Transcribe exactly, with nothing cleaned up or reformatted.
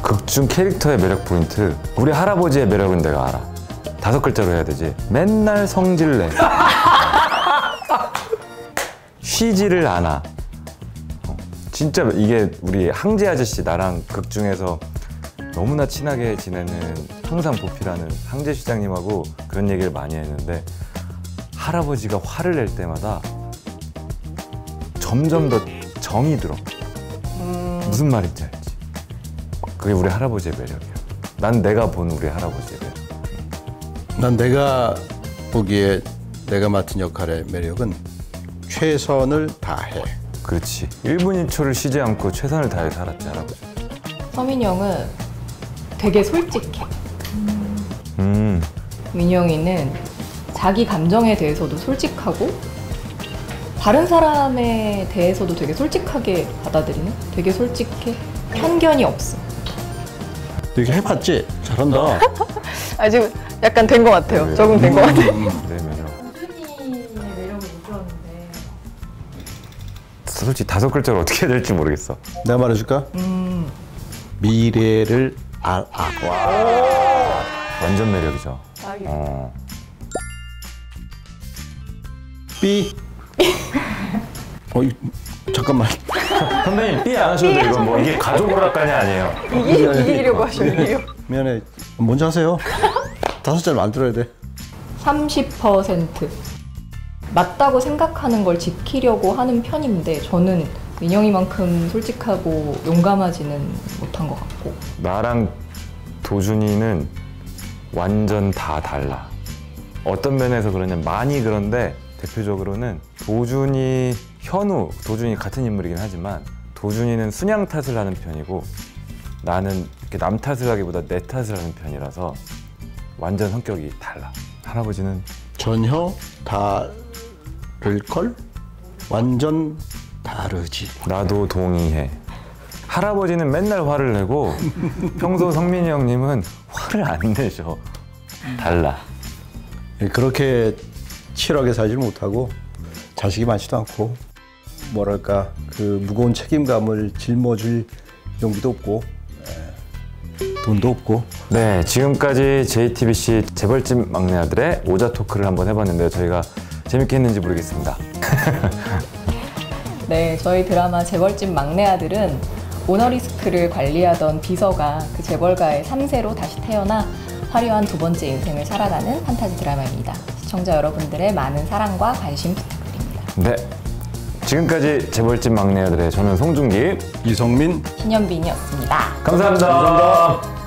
극중 캐릭터의 매력 포인트. 우리 할아버지의 매력은 내가 알아. 다섯 글자로 해야 되지. 맨날 성질내. 쉬지를 않아. 어, 진짜 이게 우리 항제 아저씨 나랑 극중에서 너무나 친하게 지내는 항상 보필하는 항제 시장님하고 그런 얘기를 많이 했는데 할아버지가 화를 낼 때마다 점점 더 정이 들어. 음... 무슨 말인지 알지? 그게 우리 할아버지의 매력이야. 난 내가 본 우리 할아버지의 매력. 난 내가 보기에 내가 맡은 역할의 매력은 최선을 다해. 그렇지. 일 분 일 초를 쉬지 않고 최선을 다해 살았지, 할아버지. 서민이 형은 되게 솔직해. 음. 민영이는 자기 감정에 대해서도 솔직하고 다른 사람에 대해서도 되게 솔직하게 받아들이는? 되게 솔직해. 편견이 없어. 되게 해봤지? 잘한다. 아, 지금 약간 된 것 같아요. 네. 적응된 것 같아요. 음, 내 매력. 도준이의 매력을 못 들었는데 솔직히 다섯 글자로 어떻게 해야 될지 모르겠어. 내가 말해줄까? 음. 미래를 알, 아. 와. 완전 매력이죠. 딱이야. 어. 삐. 어, 이, 잠깐만. 선배님 삐 안 하셔도 돼요. 이건 뭐 이게 가족 오락관이 아니에요. 이기, 이기려고 하셔요. 미안해. 먼저 하세요. 다섯 잘 만들어야 돼. 삼십 퍼센트 맞다고 생각하는 걸 지키려고 하는 편인데 저는 민영이만큼 솔직하고 용감하지는 못한 것 같고. 나랑 도준이는 완전 다 달라. 어떤 면에서 그러냐면 많이 그런데 대표적으로는 도준이, 현우, 도준이 같은 인물이긴 하지만 도준이는 순양 탓을 하는 편이고 나는 이렇게 남 탓을 하기보다 내 탓을 하는 편이라서 완전 성격이 달라. 할아버지는 전혀 다를걸? 완전 다르지. 나도 동의해. 할아버지는 맨날 화를 내고 평소 성민이 형님은 화를 안 내셔. 달라. 그렇게 치열하게 살질 못하고 자식이 많지도 않고 뭐랄까 그 무거운 책임감을 짊어질 용기도 없고 에, 돈도 없고. 네, 지금까지 제이티비씨 재벌집 막내 아들의 오자 토크를 한번 해봤는데요. 저희가 재밌게 했는지 모르겠습니다. 네, 저희 드라마 재벌집 막내 아들은 오너리스크를 관리하던 비서가 그 재벌가의 삼 세로 다시 태어나 화려한 두 번째 인생을 살아가는 판타지 드라마입니다. 시청자 여러분들의 많은 사랑과 관심 부탁드립니다. 네, 지금까지 재벌집 막내 아들의 저는 송중기, 이성민, 신현빈이었습니다. 감사합니다. 감사합니다.